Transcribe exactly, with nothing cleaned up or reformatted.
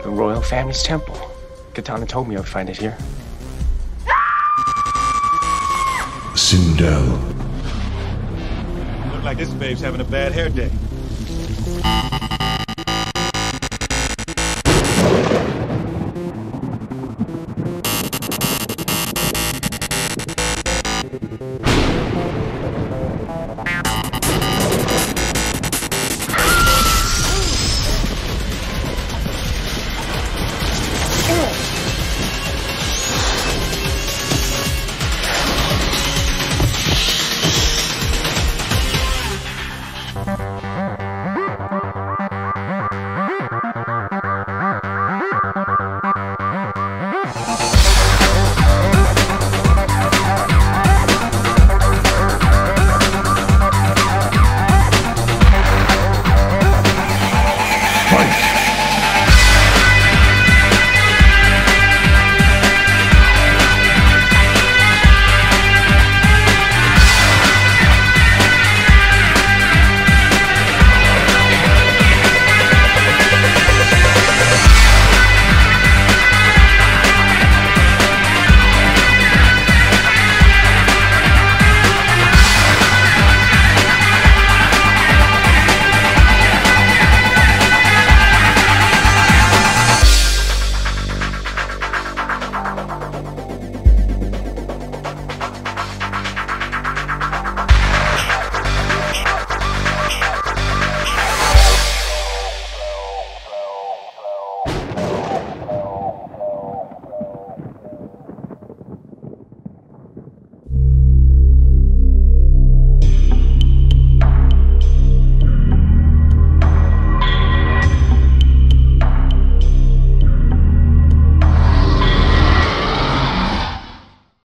The royal family's temple. Katana told me I would find it here. Sindel. Look like this babe's having a bad hair day.